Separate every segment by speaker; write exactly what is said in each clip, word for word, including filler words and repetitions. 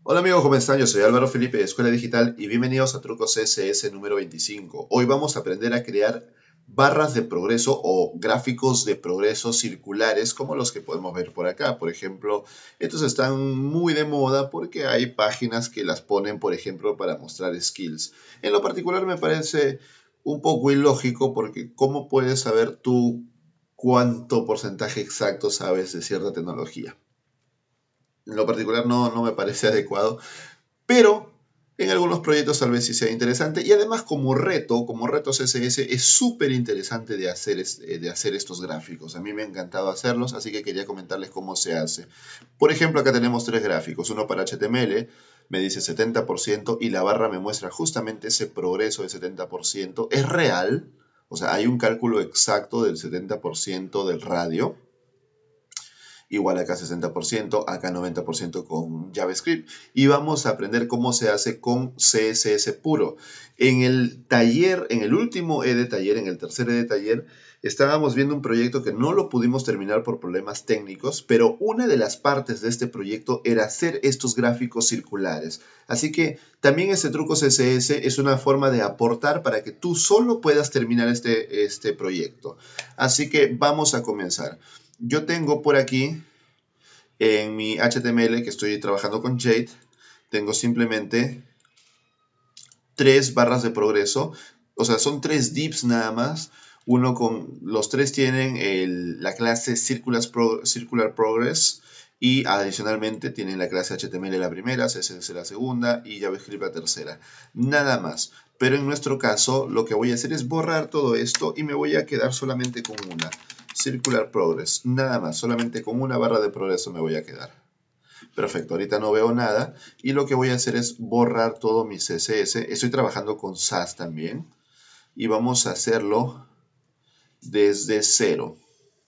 Speaker 1: Hola amigos, ¿cómo están? Yo soy Álvaro Felipe de Escuela Digital y bienvenidos a Truco C S S número veinticinco. Hoy vamos a aprender a crear barras de progreso o gráficos de progreso circulares como los que podemos ver por acá. Por ejemplo, estos están muy de moda porque hay páginas que las ponen, por ejemplo, para mostrar skills. En lo particular me parece un poco ilógico porque ¿cómo puedes saber tú cuánto porcentaje exacto sabes de cierta tecnología? En lo particular no, no me parece adecuado, pero en algunos proyectos tal vez sí sea interesante. Y además como reto, como reto C S S, es súper interesante de hacer, de hacer estos gráficos. A mí me ha encantado hacerlos, así que quería comentarles cómo se hace. Por ejemplo, acá tenemos tres gráficos. Uno para H T M L, me dice setenta por ciento y la barra me muestra justamente ese progreso de setenta por ciento. Es real, o sea, hay un cálculo exacto del setenta por ciento del radio. Igual acá sesenta por ciento, acá noventa por ciento con JavaScript. Y vamos a aprender cómo se hace con C S S puro. En el taller, en el último E de taller, en el tercer E de taller, estábamos viendo un proyecto que no lo pudimos terminar por problemas técnicos, pero una de las partes de este proyecto era hacer estos gráficos circulares. Así que también este truco C S S es una forma de aportar para que tú solo puedas terminar este, este proyecto. Así que vamos a comenzar. Yo tengo por aquí, en mi H T M L que estoy trabajando con Jade, tengo simplemente tres barras de progreso. O sea, son tres divs nada más. Uno con, los tres tienen el, la clase Circular, Pro, Circular Progress y adicionalmente tienen la clase H T M L la primera, C S S la segunda y JavaScript la tercera. Nada más. Pero en nuestro caso lo que voy a hacer es borrar todo esto y me voy a quedar solamente con una. Circular Progress. Nada más. Solamente con una barra de progreso me voy a quedar. Perfecto, ahorita no veo nada y lo que voy a hacer es borrar todo mi C S S. Estoy trabajando con Sass también y vamos a hacerlo desde cero.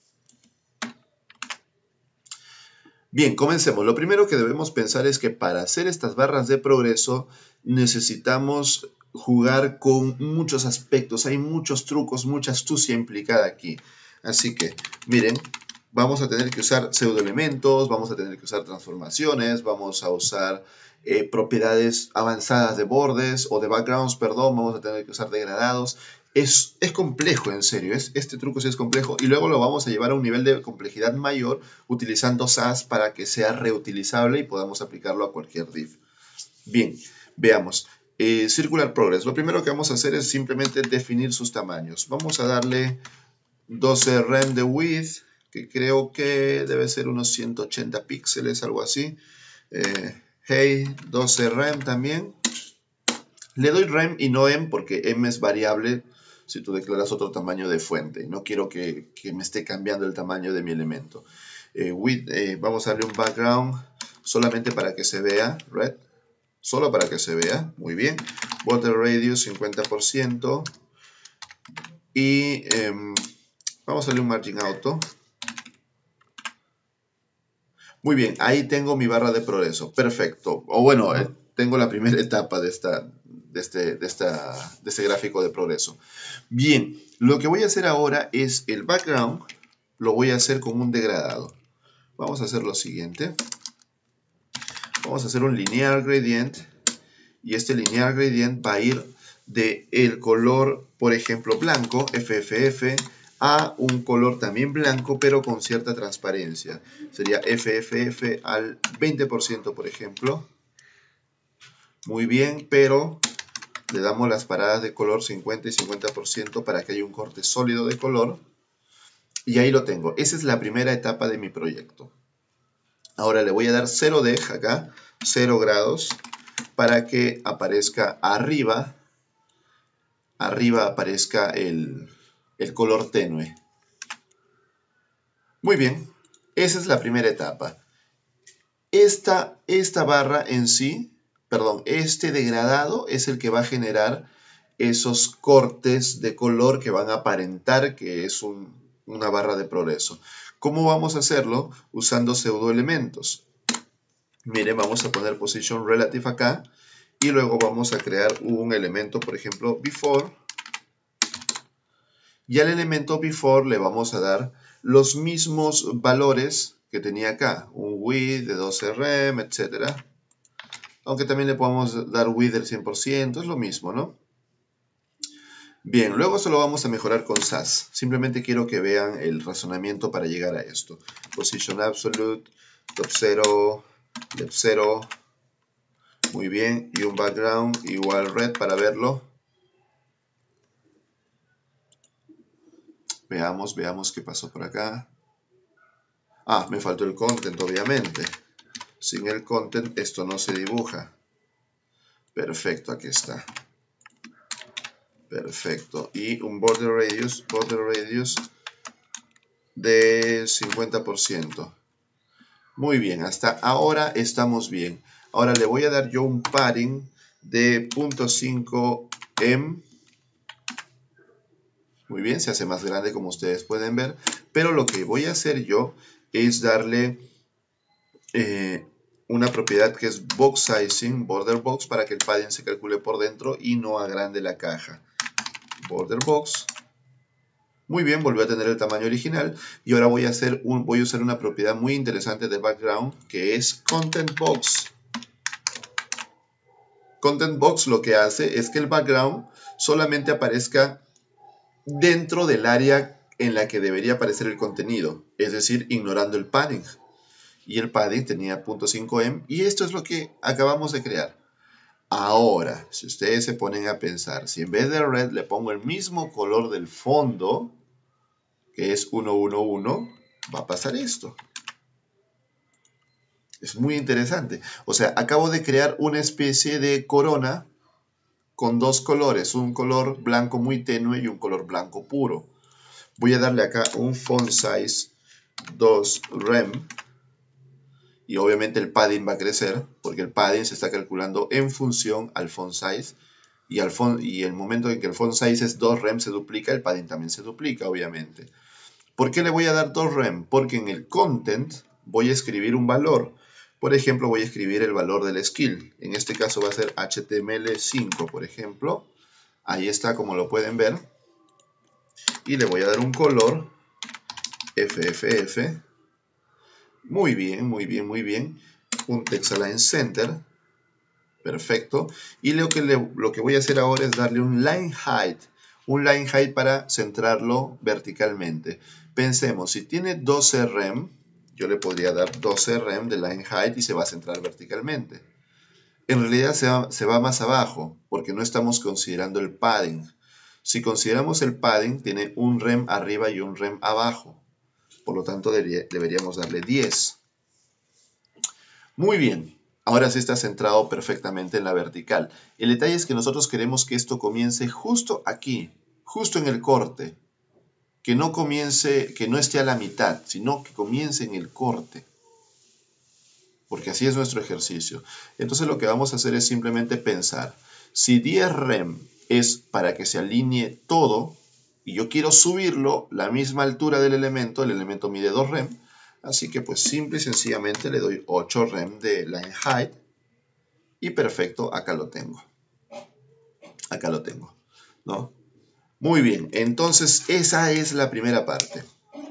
Speaker 1: Bien, comencemos. Lo primero que debemos pensar es que para hacer estas barras de progreso necesitamos jugar con muchos aspectos. Hay muchos trucos, mucha astucia implicada aquí. Así que, miren, vamos a tener que usar pseudoelementos, vamos a tener que usar transformaciones, vamos a usar eh, propiedades avanzadas de bordes o de backgrounds, perdón, vamos a tener que usar degradados. Es, es complejo, en serio, es, este truco sí es complejo y luego lo vamos a llevar a un nivel de complejidad mayor utilizando Sass para que sea reutilizable y podamos aplicarlo a cualquier div. Bien, veamos. Eh, Circular Progress. Lo primero que vamos a hacer es simplemente definir sus tamaños. Vamos a darle doce rem de width, que creo que debe ser unos ciento ochenta píxeles, algo así. Eh, hey, doce rem también. Le doy rem y no em porque em es variable si tú declaras otro tamaño de fuente. No quiero que, que me esté cambiando el tamaño de mi elemento. Eh, width, eh, vamos a darle un background solamente para que se vea, red. Solo para que se vea, muy bien. Border radius cincuenta por ciento. Y eh, vamos a darle un margin auto. Muy bien, ahí tengo mi barra de progreso. Perfecto. O bueno, eh, tengo la primera etapa de, esta, de, este, de, esta, de este gráfico de progreso. Bien, lo que voy a hacer ahora es el background, lo voy a hacer con un degradado. Vamos a hacer lo siguiente. Vamos a hacer un linear gradient. Y este linear gradient va a ir de el color, por ejemplo, blanco, F F F, a un color también blanco, pero con cierta transparencia. Sería F F F al veinte por ciento, por ejemplo. Muy bien, pero le damos las paradas de color cincuenta y cincuenta por ciento para que haya un corte sólido de color. Y ahí lo tengo. Esa es la primera etapa de mi proyecto. Ahora le voy a dar cero deg acá, cero grados, para que aparezca arriba, arriba aparezca el, el color tenue. Muy bien, esa es la primera etapa. Esta, esta barra en sí, perdón, este degradado es el que va a generar esos cortes de color que van a aparentar que es un, una barra de progreso. ¿Cómo vamos a hacerlo? Usando pseudoelementos. Miren, vamos a poner position relative acá y luego vamos a crear un elemento, por ejemplo, before. Y al elemento before le vamos a dar los mismos valores que tenía acá, un width de doce rem, etcétera. Aunque también le podemos dar width del cien por ciento, es lo mismo, ¿no? Bien, luego esto lo vamos a mejorar con Sass. Simplemente quiero que vean el razonamiento para llegar a esto. Position absolute, top cero, left cero. Muy bien, y un background igual red para verlo. Veamos, veamos qué pasó por acá. Ah, me faltó el content, obviamente. Sin el content esto no se dibuja. Perfecto, aquí está. Perfecto. Y un border radius, border radius de cincuenta por ciento. Muy bien, hasta ahora estamos bien. Ahora le voy a dar yo un padding de cero punto cinco em. Muy bien, se hace más grande como ustedes pueden ver. Pero lo que voy a hacer yo es darle eh, una propiedad que es box sizing, border box, para que el padding se calcule por dentro y no agrande la caja. Border box. Muy bien, volvió a tener el tamaño original. Y ahora voy a, hacer un, voy a usar una propiedad muy interesante de background, que es content box. Content box lo que hace es que el background solamente aparezca dentro del área en la que debería aparecer el contenido, es decir, ignorando el padding. Y el padding tenía cero punto cinco em y esto es lo que acabamos de crear. Ahora, si ustedes se ponen a pensar, si en vez de red le pongo el mismo color del fondo, que es ciento once, va a pasar esto. Es muy interesante. O sea, acabo de crear una especie de corona con dos colores, un color blanco muy tenue y un color blanco puro. Voy a darle acá un font size dos rem y obviamente el padding va a crecer porque el padding se está calculando en función al font size y, al font, y el momento en que el font size es dos rem se duplica, el padding también se duplica, obviamente. ¿Por qué le voy a dar dos rem? Porque en el content voy a escribir un valor. Por ejemplo, voy a escribir el valor del skill. En este caso va a ser H T M L cinco, por ejemplo. Ahí está, como lo pueden ver. Y le voy a dar un color F F F. Muy bien, muy bien, muy bien. Un text align center. Perfecto. Y lo que, le, lo que voy a hacer ahora es darle un line height. Un line height para centrarlo verticalmente. Pensemos, si tiene doce rem, yo le podría dar doce rem de line height y se va a centrar verticalmente. En realidad se va, se va más abajo porque no estamos considerando el padding. Si consideramos el padding, tiene un rem arriba y un rem abajo. Por lo tanto, debería, deberíamos darle diez. Muy bien. Ahora sí está centrado perfectamente en la vertical. El detalle es que nosotros queremos que esto comience justo aquí, justo en el corte. Que no comience, que no esté a la mitad, sino que comience en el corte. Porque así es nuestro ejercicio. Entonces lo que vamos a hacer es simplemente pensar. Si diez rem es para que se alinee todo, y yo quiero subirlo la misma altura del elemento, el elemento mide dos rem, así que pues simple y sencillamente le doy ocho rem de line height, y perfecto, acá lo tengo. Acá lo tengo, ¿no? Muy bien, entonces esa es la primera parte.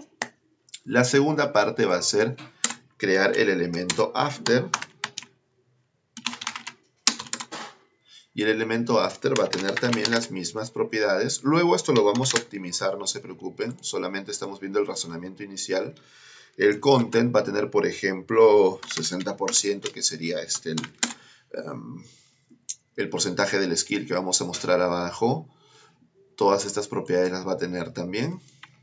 Speaker 1: La segunda parte va a ser crear el elemento after. Y el elemento after va a tener también las mismas propiedades. Luego esto lo vamos a optimizar, no se preocupen. Solamente estamos viendo el razonamiento inicial. El content va a tener, por ejemplo, sesenta por ciento, que sería este el, um, el porcentaje del skill que vamos a mostrar abajo. Todas estas propiedades las va a tener también.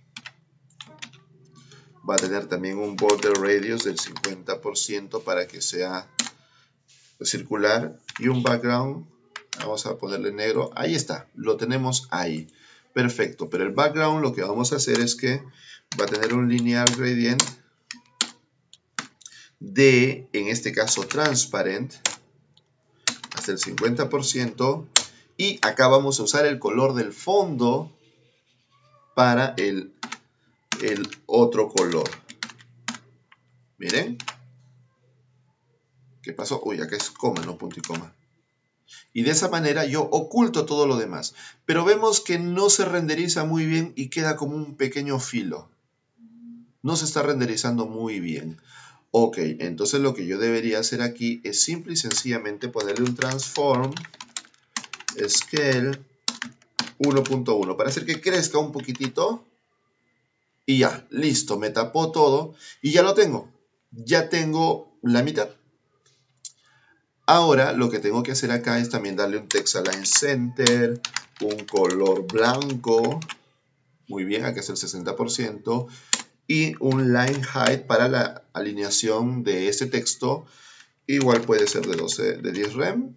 Speaker 1: Va a tener también un border radius del cincuenta por ciento para que sea circular. Y un background, vamos a ponerle negro. Ahí está, lo tenemos ahí. Perfecto, pero el background lo que vamos a hacer es que va a tener un linear gradient de, en este caso, transparent, hasta el cincuenta por ciento. Y acá vamos a usar el color del fondo para el, el otro color. Miren. ¿Qué pasó? Uy, acá es coma, no punto y coma. Y de esa manera yo oculto todo lo demás. Pero vemos que no se renderiza muy bien y queda como un pequeño filo. No se está renderizando muy bien. Ok, entonces lo que yo debería hacer aquí es simple y sencillamente ponerle un transform scale uno punto uno para hacer que crezca un poquitito. Y ya, listo, me tapó todo y ya lo tengo. Ya tengo la mitad. Ahora lo que tengo que hacer acá es también darle un text align center, un color blanco, muy bien, acá es el sesenta por ciento, y un line height para la alineación de este texto, igual puede ser de, doce, de diez rem,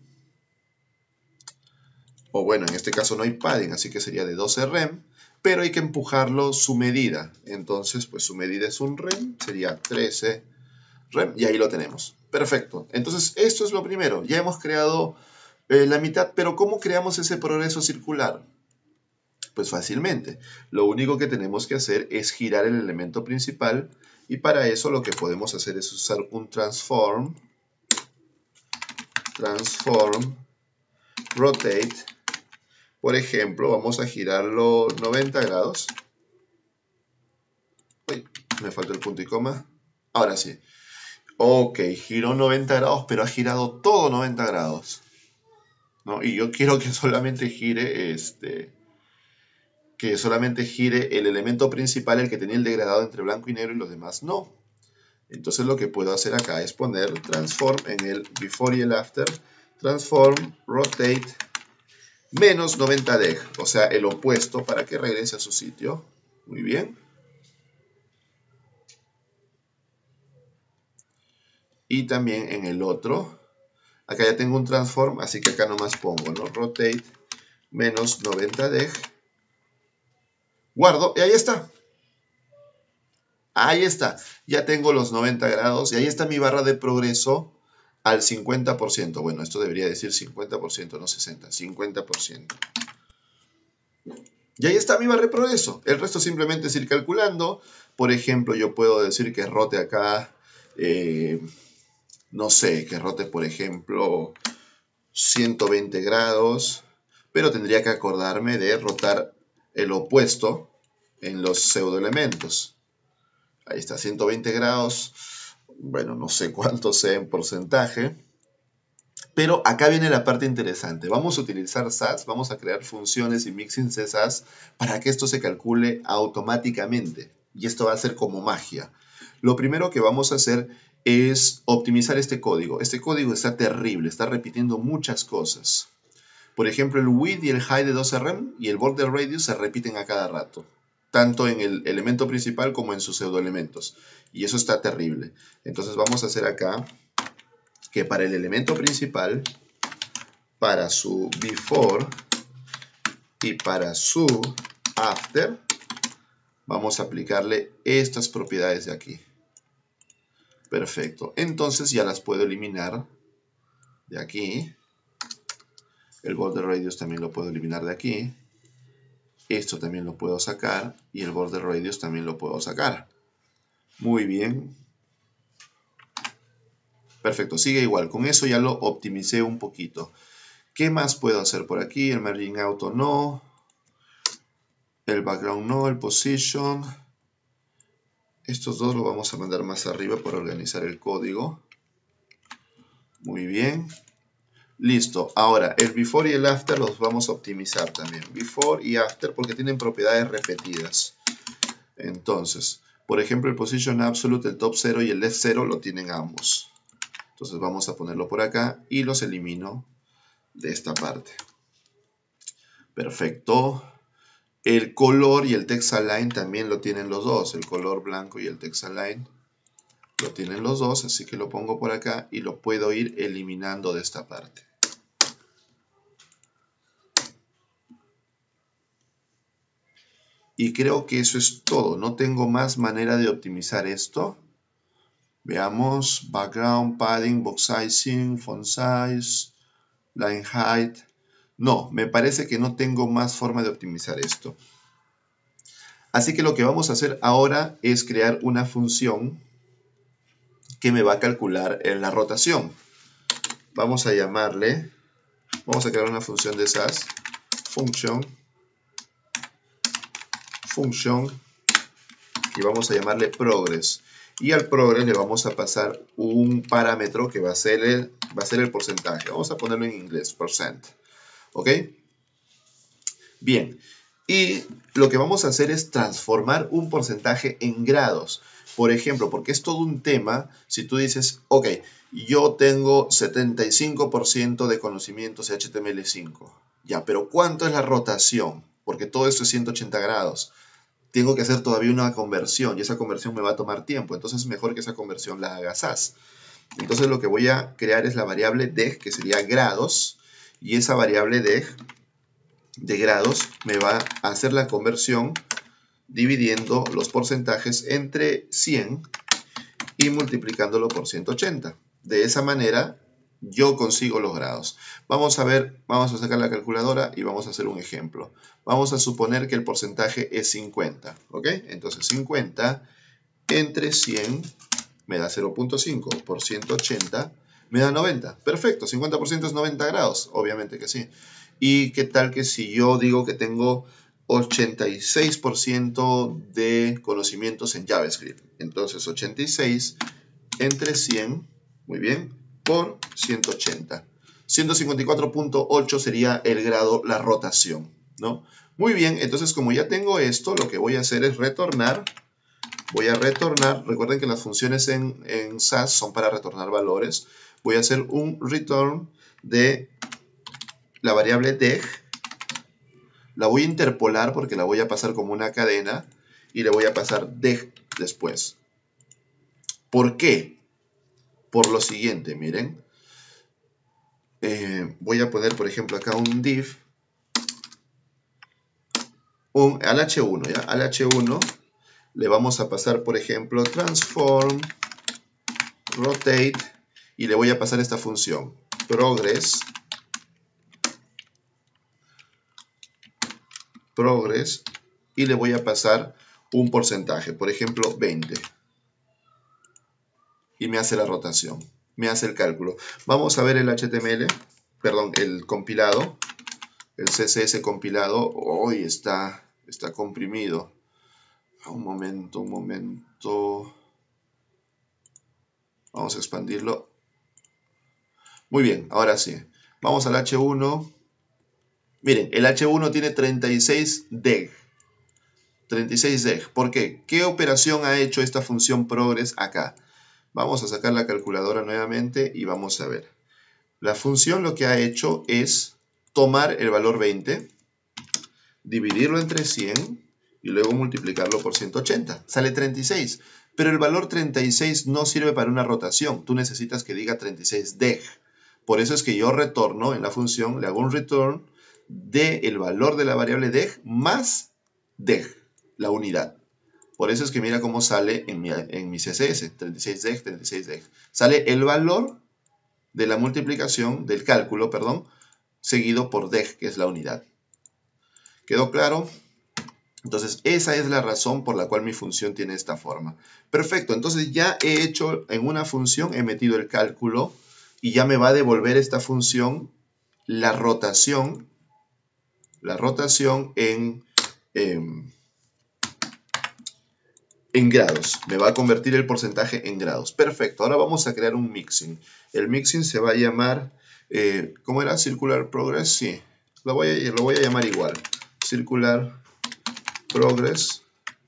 Speaker 1: o bueno, en este caso no hay padding, así que sería de doce rem, pero hay que empujarlo su medida, entonces pues su medida es un rem, sería trece rem, y ahí lo tenemos. Perfecto, entonces esto es lo primero, ya hemos creado eh, la mitad, pero ¿cómo creamos ese progreso circular? Pues fácilmente, lo único que tenemos que hacer es girar el elemento principal y para eso lo que podemos hacer es usar un transform, transform, rotate, por ejemplo, vamos a girarlo noventa grados. Uy, me falta el punto y coma, ahora sí. Ok, giró noventa grados, pero ha girado todo noventa grados, ¿no? Y yo quiero que solamente gire este... que solamente gire el elemento principal, el que tenía el degradado entre blanco y negro, y los demás no. Entonces lo que puedo hacer acá es poner transform en el before y el after, transform, rotate, menos noventa deg, o sea, el opuesto para que regrese a su sitio. Muy bien. Y también en el otro, acá ya tengo un transform, así que acá nomás pongo, ¿no? Rotate, menos noventa deg. Guardo y ahí está. Ahí está. Ya tengo los noventa grados y ahí está mi barra de progreso al cincuenta por ciento. Bueno, esto debería decir cincuenta por ciento, no sesenta, cincuenta por ciento. Y ahí está mi barra de progreso. El resto simplemente es ir calculando. Por ejemplo, yo puedo decir que rote acá, eh, no sé, que rote, por ejemplo, ciento veinte grados. Pero tendría que acordarme de rotar el opuesto en los pseudoelementos. Ahí está, ciento veinte grados. Bueno, no sé cuánto sea en porcentaje. Pero acá viene la parte interesante. Vamos a utilizar sas, vamos a crear funciones y mixin sas para que esto se calcule automáticamente. Y esto va a ser como magia. Lo primero que vamos a hacer es optimizar este código. Este código está terrible, está repitiendo muchas cosas. Por ejemplo, el width y el height de doce rem y el border radius se repiten a cada rato, tanto en el elemento principal como en sus pseudoelementos. Y eso está terrible. Entonces vamos a hacer acá que para el elemento principal, para su before y para su after, vamos a aplicarle estas propiedades de aquí. Perfecto. Entonces ya las puedo eliminar de aquí. El border radius también lo puedo eliminar de aquí. Esto también lo puedo sacar y el border radius también lo puedo sacar. Muy bien. Perfecto, sigue igual. Con eso ya lo optimicé un poquito. ¿Qué más puedo hacer por aquí? El margin auto no. El background no. El position. Estos dos los vamos a mandar más arriba para organizar el código. Muy bien. Listo. Ahora, el before y el after los vamos a optimizar también. Before y after porque tienen propiedades repetidas. Entonces, por ejemplo, el position absolute, el top cero y el left cero lo tienen ambos. Entonces vamos a ponerlo por acá y los elimino de esta parte. Perfecto. El color y el text align también lo tienen los dos. El color blanco y el text align lo tienen los dos, así que lo pongo por acá y lo puedo ir eliminando de esta parte. Y creo que eso es todo. No tengo más manera de optimizar esto. Veamos, background, padding, box sizing, font size, line height. No, me parece que no tengo más forma de optimizar esto. Así que lo que vamos a hacer ahora es crear una función que me va a calcular en la rotación. Vamos a llamarle, vamos a crear una función de sas, function, function, y vamos a llamarle progress. Y al progress le vamos a pasar un parámetro que va a ser el, va a ser el porcentaje. Vamos a ponerlo en inglés, percent. ¿Ok? Bien. Y lo que vamos a hacer es transformar un porcentaje en grados. Por ejemplo, porque es todo un tema, si tú dices, ok, yo tengo setenta y cinco por ciento de conocimientos de H T M L cinco. Ya, pero ¿cuánto es la rotación? Porque todo esto es ciento ochenta grados. Tengo que hacer todavía una conversión y esa conversión me va a tomar tiempo. Entonces es mejor que esa conversión la haga Sass. Entonces lo que voy a crear es la variable deg, que sería grados. Y esa variable deg de grados me va a hacer la conversión dividiendo los porcentajes entre cien y multiplicándolo por ciento ochenta. De esa manera yo consigo los grados. Vamos a ver, vamos a sacar la calculadora y vamos a hacer un ejemplo. Vamos a suponer que el porcentaje es cincuenta, ¿ok? Entonces cincuenta entre cien me da cero punto cinco por ciento ochenta me da noventa. Perfecto, cincuenta por ciento es noventa grados, obviamente que sí. ¿Y qué tal que si yo digo que tengo ochenta y seis por ciento de conocimientos en JavaScript? Entonces ochenta y seis entre cien, muy bien, por ciento ochenta. ciento cincuenta y cuatro punto ocho sería el grado, la rotación, ¿no? Muy bien, entonces como ya tengo esto, lo que voy a hacer es retornar. Voy a retornar, recuerden que las funciones en, en Sass son para retornar valores. Voy a hacer un return de la variable deg. La voy a interpolar porque la voy a pasar como una cadena y le voy a pasar deg después. ¿Por qué? Por lo siguiente, miren. Eh, voy a poner, por ejemplo, acá un div. Un, al hache uno, ¿ya? Al hache uno le vamos a pasar, por ejemplo, transform, rotate, y le voy a pasar esta función, progress, progress, y le voy a pasar un porcentaje, por ejemplo, veinte. Y me hace la rotación, me hace el cálculo. Vamos a ver el H T M L, perdón, el compilado, el C S S compilado. Hoy está, está comprimido. Un momento, un momento. Vamos a expandirlo. Muy bien, ahora sí. Vamos al hache uno. Miren, el hache uno tiene treinta y seis deg. treinta y seis deg. ¿Por qué? ¿Qué operación ha hecho esta función progress acá? Vamos a sacar la calculadora nuevamente y vamos a ver. La función lo que ha hecho es tomar el valor veinte, dividirlo entre cien y luego multiplicarlo por ciento ochenta. Sale treinta y seis. Pero el valor treinta y seis no sirve para una rotación. Tú necesitas que diga treinta y seis deg. Por eso es que yo retorno en la función, le hago un return del valor de la variable deg más deg, la unidad. Por eso es que mira cómo sale en mi, en mi C S S, treinta y seis deg, treinta y seis deg. Sale el valor de la multiplicación, del cálculo, perdón, seguido por deg, que es la unidad. ¿Quedó claro? Entonces, esa es la razón por la cual mi función tiene esta forma. Perfecto, entonces ya he hecho en una función, he metido el cálculo y ya me va a devolver esta función la rotación, la rotación en, eh, en grados. Me va a convertir el porcentaje en grados. Perfecto, ahora vamos a crear un mixin. El mixin se va a llamar, eh, ¿cómo era? Circular Progress, sí. Lo voy a, lo voy a llamar igual. Circular Progress.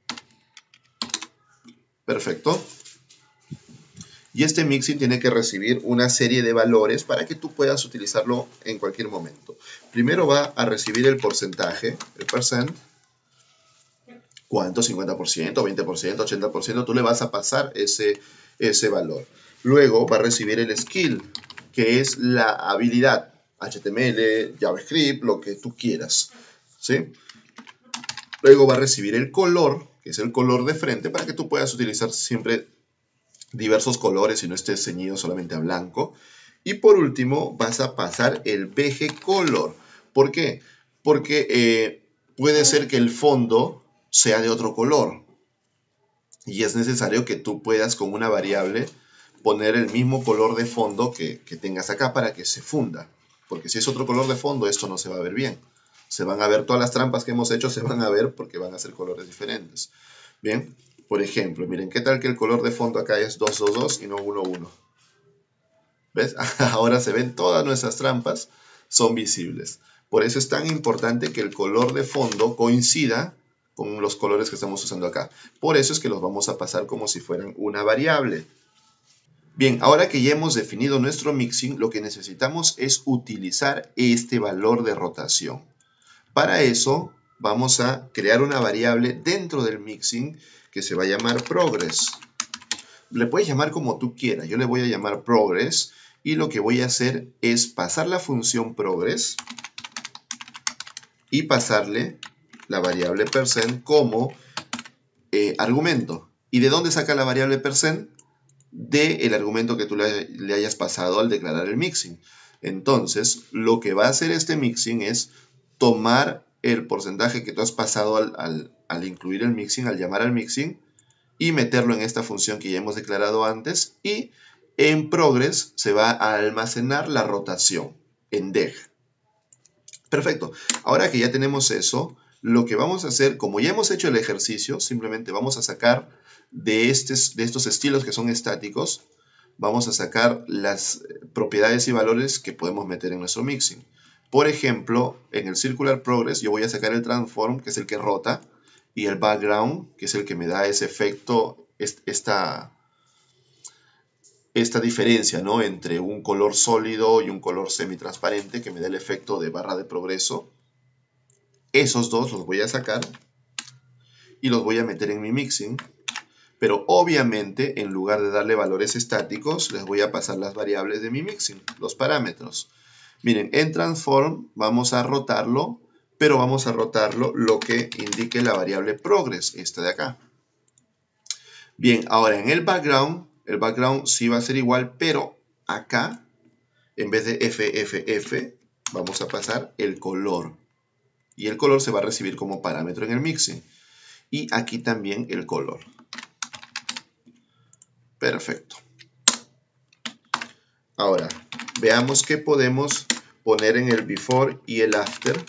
Speaker 1: Perfecto. Y este mixin tiene que recibir una serie de valores para que tú puedas utilizarlo en cualquier momento. Primero va a recibir el porcentaje, el percent. ¿Cuánto? cincuenta por ciento, veinte por ciento, ochenta por ciento. Tú le vas a pasar ese, ese valor. Luego va a recibir el skill, que es la habilidad. H T M L, JavaScript, lo que tú quieras. ¿Sí? Luego va a recibir el color, que es el color de frente, para que tú puedas utilizar siempre diversos colores y no estés ceñido solamente a blanco. Y por último vas a pasar el B G color. ¿Por qué? Porque eh, puede ser que el fondo sea de otro color. Y es necesario que tú puedas con una variable poner el mismo color de fondo que, que tengas acá para que se funda. Porque si es otro color de fondo, esto no se va a ver bien. Se van a ver todas las trampas que hemos hecho, se van a ver porque van a ser colores diferentes. Bien. Por ejemplo, miren, ¿qué tal que el color de fondo acá es dos dos dos y no uno uno? ¿Ves? Ahora se ven todas nuestras trampas, son visibles. Por eso es tan importante que el color de fondo coincida con los colores que estamos usando acá. Por eso es que los vamos a pasar como si fueran una variable. Bien, ahora que ya hemos definido nuestro mixing, lo que necesitamos es utilizar este valor de rotación. Para eso vamos a crear una variable dentro del mixing que se va a llamar progress. Le puedes llamar como tú quieras, yo le voy a llamar progress y lo que voy a hacer es pasar la función progress y pasarle la variable percent como eh, argumento. ¿Y de dónde saca la variable percent? Del argumento que tú le, le hayas pasado al declarar el mixing. Entonces, lo que va a hacer este mixing es tomar el porcentaje que tú has pasado al, al, al incluir el mixing, al llamar al mixing, y meterlo en esta función que ya hemos declarado antes, y en progress se va a almacenar la rotación en deg. Perfecto. Ahora que ya tenemos eso, lo que vamos a hacer, como ya hemos hecho el ejercicio, simplemente vamos a sacar de, estes, de estos estilos que son estáticos, vamos a sacar las propiedades y valores que podemos meter en nuestro mixing. Por ejemplo, en el circular progress yo voy a sacar el transform, que es el que rota, y el background, que es el que me da ese efecto, esta, esta diferencia, ¿no?, entre un color sólido y un color semitransparente, que me da el efecto de barra de progreso. Esos dos los voy a sacar y los voy a meter en mi mixing. Pero obviamente, en lugar de darle valores estáticos, les voy a pasar las variables de mi mixing, los parámetros. Miren, en transform vamos a rotarlo, pero vamos a rotarlo lo que indique la variable progress, esta de acá. Bien, ahora en el background, el background sí va a ser igual, pero acá, en vez de F F F, vamos a pasar el color. Y el color se va a recibir como parámetro en el mixing. Y aquí también el color. Perfecto. Ahora, veamos qué podemos poner en el before y el after.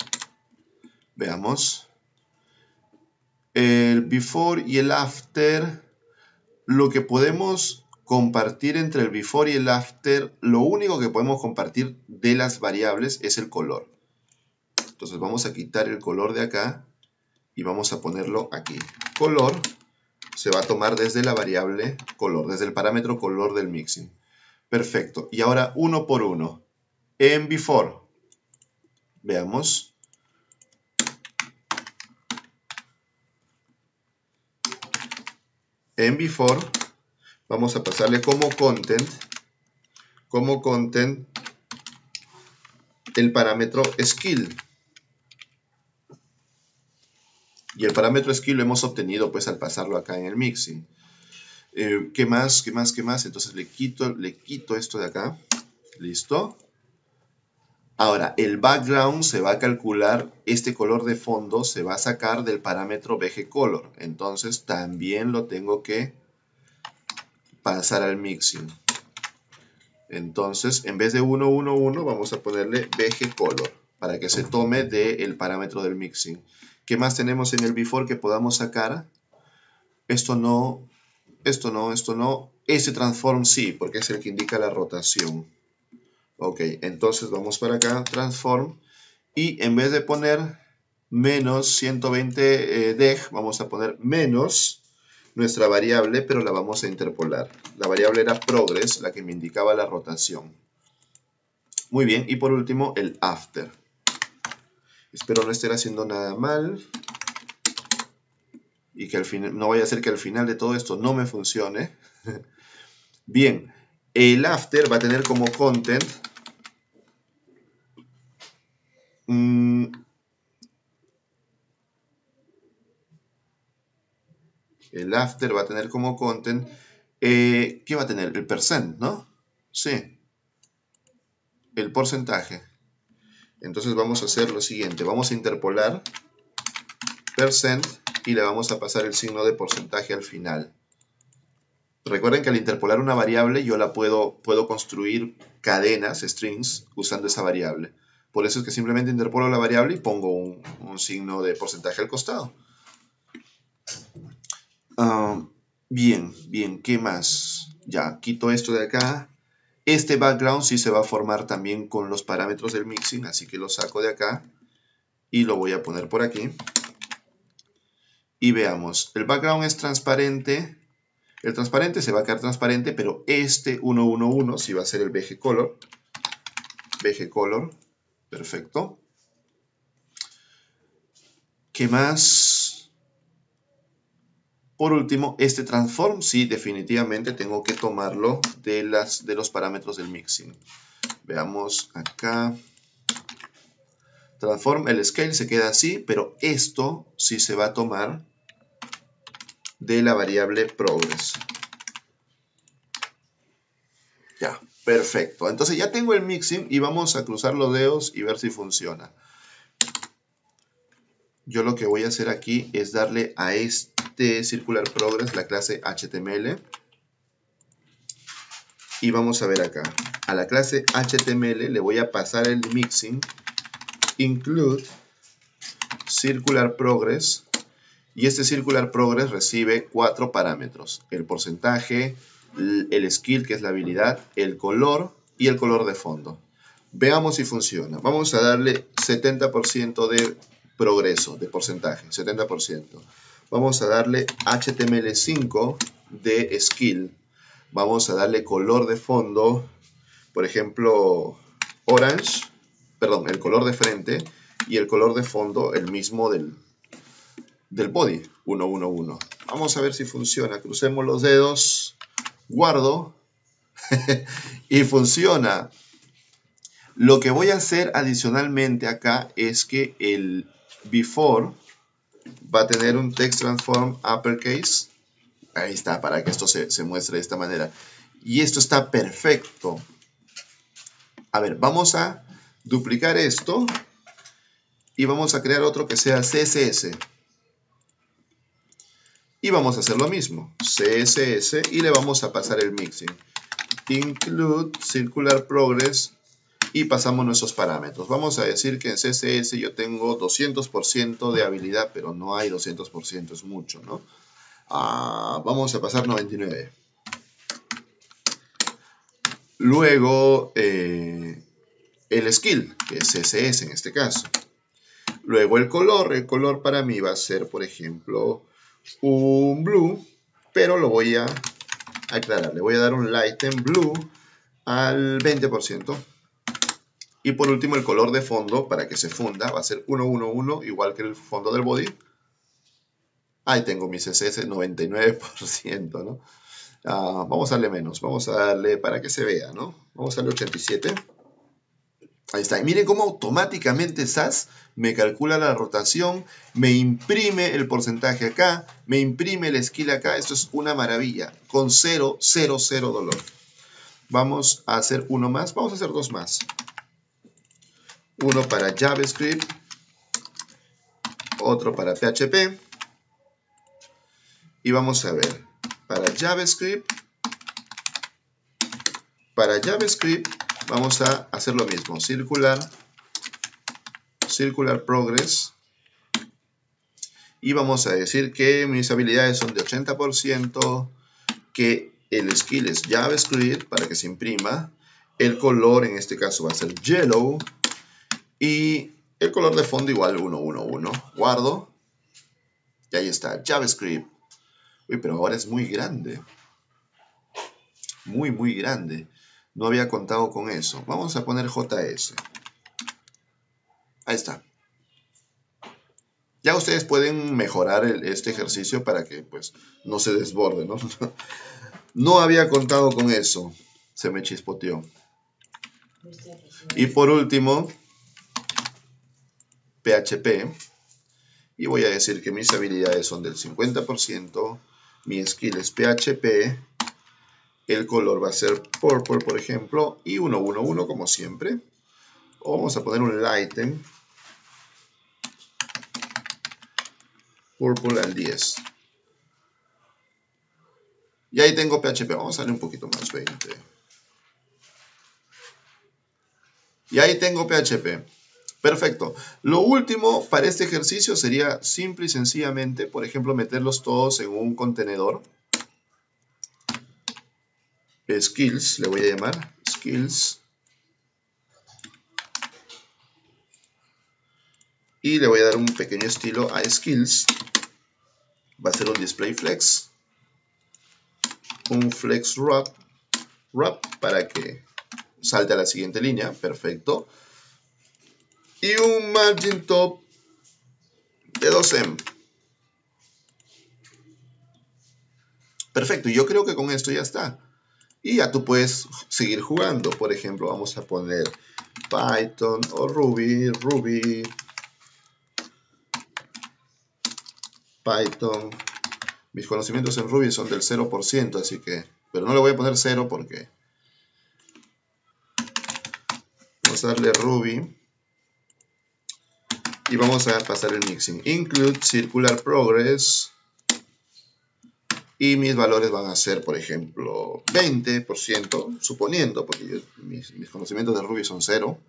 Speaker 1: Veamos. El before y el after, lo que podemos compartir entre el before y el after, lo único que podemos compartir de las variables es el color. Entonces vamos a quitar el color de acá y vamos a ponerlo aquí. Color se va a tomar desde la variable color, desde el parámetro color del mixing. Perfecto. Y ahora uno por uno. En before, veamos. En before vamos a pasarle como content, como content el parámetro skill. Y el parámetro skill lo hemos obtenido pues al pasarlo acá en el mixing. Eh, ¿Qué más? ¿Qué más? ¿Qué más? Entonces le quito, le quito esto de acá. ¿Listo? Ahora, el background se va a calcular, este color de fondo se va a sacar del parámetro bgcolor. Entonces también lo tengo que pasar al mixing. Entonces, en vez de uno uno uno, vamos a ponerle bgcolor para que se tome del parámetro del mixing. ¿Qué más tenemos en el before que podamos sacar? Esto no, esto no, esto no. Este transform sí, porque es el que indica la rotación. Ok, entonces vamos para acá, transform. Y en vez de poner menos ciento veinte eh, deg, vamos a poner menos nuestra variable, pero la vamos a interpolar. La variable era progress, la que me indicaba la rotación. Muy bien, y por último el after. Espero no estar haciendo nada mal. Y que al final, no vaya a ser que al final de todo esto no me funcione. Bien, el after va a tener como content mmm, el after va a tener como content, eh, ¿qué va a tener? El percent, ¿no? Sí, el porcentaje. Entonces vamos a hacer lo siguiente, vamos a interpolar percent y le vamos a pasar el signo de porcentaje al final. Recuerden que al interpolar una variable yo la puedo, puedo construir cadenas, strings, usando esa variable. Por eso es que simplemente interpolo la variable y pongo un, un signo de porcentaje al costado. Uh, bien, bien, ¿qué más? Ya, quito esto de acá. Este background sí se va a formar también con los parámetros del mixing, así que lo saco de acá y lo voy a poner por aquí. Y veamos, el background es transparente. El transparente se va a quedar transparente, pero este ciento once sí va a ser el B G Color. B G Color, perfecto. ¿Qué más? Por último, este transform, sí, definitivamente tengo que tomarlo de, las, de los parámetros del mixing. Veamos acá. Transform, el scale se queda así, pero esto sí se va a tomar de la variable progress. Ya, perfecto. Entonces ya tengo el mixing y vamos a cruzar los dedos y ver si funciona. Yo lo que voy a hacer aquí es darle a este circular progress la clase H T M L. Y vamos a ver acá. A la clase H T M L le voy a pasar el mixing include circular progress. Y este circular progress recibe cuatro parámetros. El porcentaje, el skill, que es la habilidad, el color y el color de fondo. Veamos si funciona. Vamos a darle setenta por ciento de progreso, de porcentaje, setenta por ciento. Vamos a darle H T M L cinco de skill. Vamos a darle color de fondo, por ejemplo, orange, perdón, el color de frente y el color de fondo, el mismo del, del body, ciento once. Vamos a ver si funciona. Crucemos los dedos, guardo y funciona. Lo que voy a hacer adicionalmente acá es que el before va a tener un text transform uppercase. Ahí está, para que esto se, se muestre de esta manera. Y esto está perfecto. A ver, vamos a duplicar esto y vamos a crear otro que sea C S S. Y vamos a hacer lo mismo, C S S, y le vamos a pasar el mixing. Include circular progress y pasamos nuestros parámetros. Vamos a decir que en C S S yo tengo doscientos por ciento de habilidad, pero no hay doscientos por ciento, es mucho, ¿no? Ah, vamos a pasar noventa y nueve. Luego, eh, el skill, que es C S S en este caso. Luego el color, el color para mí va a ser, por ejemplo, un blue, pero lo voy a aclarar. Le voy a dar un lighten blue al veinte por ciento. Y por último el color de fondo, para que se funda, va a ser ciento once, igual que el fondo del body. Ahí tengo mi C S S, noventa y nueve por ciento, ¿no? Uh, vamos a darle menos, vamos a darle para que se vea, ¿no? Vamos a darle ochenta y siete. Ahí está. Y miren cómo automáticamente S A S me calcula la rotación, me imprime el porcentaje acá, me imprime el skill acá. Esto es una maravilla, con cero, cero, cero dolor. Vamos a hacer uno más, vamos a hacer dos más. Uno para JavaScript, otro para P H P. Y vamos a ver, para JavaScript, para JavaScript vamos a hacer lo mismo, circular, circular progress. Y vamos a decir que mis habilidades son de ochenta por ciento, que el skill es JavaScript para que se imprima, el color en este caso va a ser yellow y el color de fondo igual ciento once. Guardo y ahí está, JavaScript. Uy, pero ahora es muy grande. Muy, muy grande. No había contado con eso. Vamos a poner J S. Ahí está. Ya ustedes pueden mejorar el, este ejercicio para que pues no se desborde, ¿no? No había contado con eso. Se me chispoteó. Y por último, P H P. Y voy a decir que mis habilidades son del cincuenta por ciento. Mi skill es P H P. El color va a ser purple, por ejemplo. Y ciento once como siempre. O vamos a poner un lighten. Purple al diez. Y ahí tengo P H P. Vamos a darle un poquito más, veinte. Y ahí tengo P H P. Perfecto. Lo último para este ejercicio sería simple y sencillamente, por ejemplo, meterlos todos en un contenedor. Skills, le voy a llamar. Skills. Y le voy a dar un pequeño estilo a Skills. Va a ser un display flex. Un flex wrap. Wrap para que salte a la siguiente línea. Perfecto. Y un margin top de dos eme. Perfecto. Yo creo que con esto ya está. Y ya tú puedes seguir jugando. Por ejemplo, vamos a poner Python o Ruby. Ruby. Python. Mis conocimientos en Ruby son del cero por ciento, así que... Pero no le voy a poner cero porque... Vamos a darle Ruby. Y vamos a pasar el mixing. Include circular progress. Y mis valores van a ser, por ejemplo, veinte por ciento, suponiendo, porque yo, mis, mis conocimientos de Ruby son cero.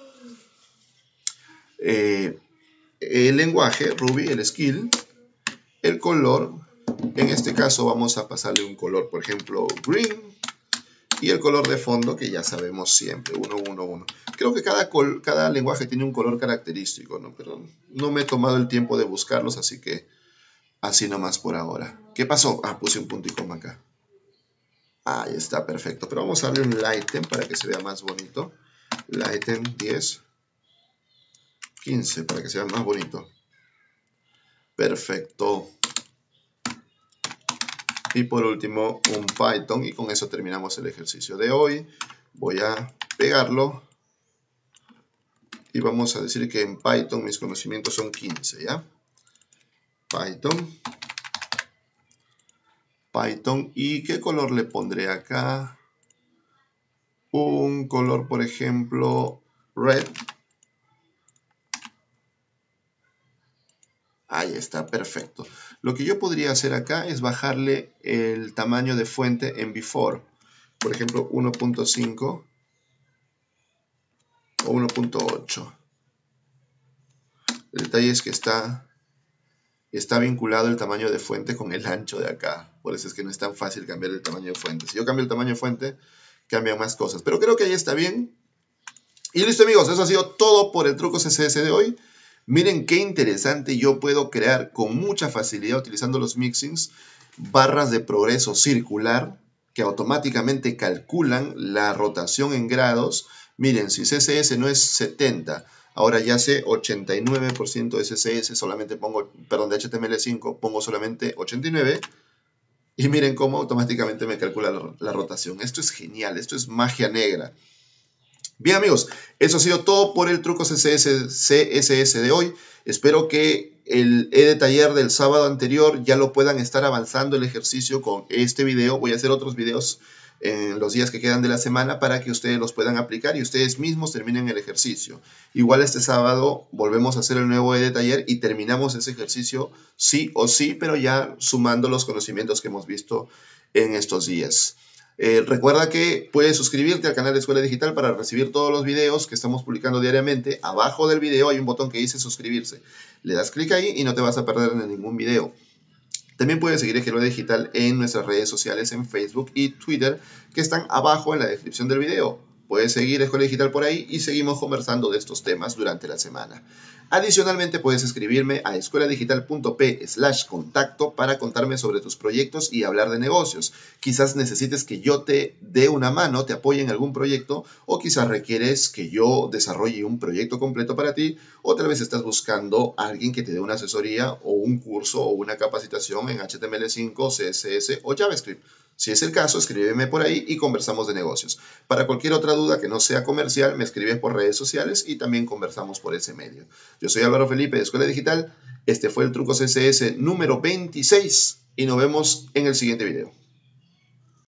Speaker 1: Eh, el lenguaje, Ruby, el skill. El color, en este caso vamos a pasarle un color, por ejemplo, green. Y el color de fondo, que ya sabemos siempre, uno, uno, uno. Creo que cada, col, cada lenguaje tiene un color característico, ¿no? Pero no me he tomado el tiempo de buscarlos, así que así nomás por ahora. ¿Qué pasó? Ah, puse un punto y coma acá. Ahí está, perfecto. Pero vamos a darle un lighten para que se vea más bonito. Lighten diez, quince, para que se vea más bonito. Perfecto. Y por último, un Python. Y con eso terminamos el ejercicio de hoy. Voy a pegarlo. Y vamos a decir que en Python mis conocimientos son quince, ¿ya? Python. Python. ¿Y qué color le pondré acá? Un color, por ejemplo, red. Ahí está, perfecto. Lo que yo podría hacer acá es bajarle el tamaño de fuente en before. Por ejemplo, uno punto cinco o uno punto ocho. El detalle es que está, está vinculado el tamaño de fuente con el ancho de acá. Por eso es que no es tan fácil cambiar el tamaño de fuente. Si yo cambio el tamaño de fuente, cambian más cosas. Pero creo que ahí está bien. Y listo, amigos. Eso ha sido todo por el truco C S S de hoy. Miren qué interesante, yo puedo crear con mucha facilidad utilizando los mixings barras de progreso circular que automáticamente calculan la rotación en grados. Miren, si C S S no es setenta, ahora ya sé ochenta y nueve por ciento de C S S, solamente pongo, perdón, de H T M L cinco, pongo solamente ochenta y nueve. Y miren cómo automáticamente me calcula la, la rotación. Esto es genial, esto es magia negra. Bien, amigos, eso ha sido todo por el truco C S S, C S S de hoy. Espero que el e-taller del sábado anterior ya lo puedan estar avanzando el ejercicio con este video. Voy a hacer otros videos en los días que quedan de la semana para que ustedes los puedan aplicar y ustedes mismos terminen el ejercicio. Igual este sábado volvemos a hacer el nuevo e-taller y terminamos ese ejercicio sí o sí, pero ya sumando los conocimientos que hemos visto en estos días. Eh, recuerda que puedes suscribirte al canal de Escuela Digital para recibir todos los videos que estamos publicando diariamente. Abajo del video hay un botón que dice suscribirse. Le das clic ahí y no te vas a perder en ningún video. También puedes seguir Escuela Digital en nuestras redes sociales en Facebook y Twitter que están abajo en la descripción del video. Puedes seguir Escuela Digital por ahí y seguimos conversando de estos temas durante la semana. Adicionalmente puedes escribirme a escueladigital.p slash contacto para contarme sobre tus proyectos y hablar de negocios. Quizás necesites que yo te dé una mano, te apoye en algún proyecto, o quizás requieres que yo desarrolle un proyecto completo para ti, o tal vez estás buscando a alguien que te dé una asesoría o un curso o una capacitación en H T M L cinco, C S S o JavaScript. Si es el caso, escríbeme por ahí y conversamos de negocios. Para cualquier otra duda que no sea comercial, me escribes por redes sociales y también conversamos por ese medio. Yo soy Álvaro Felipe de Escuela Digital. Este fue el truco C S S número veintiséis y nos vemos en el siguiente video.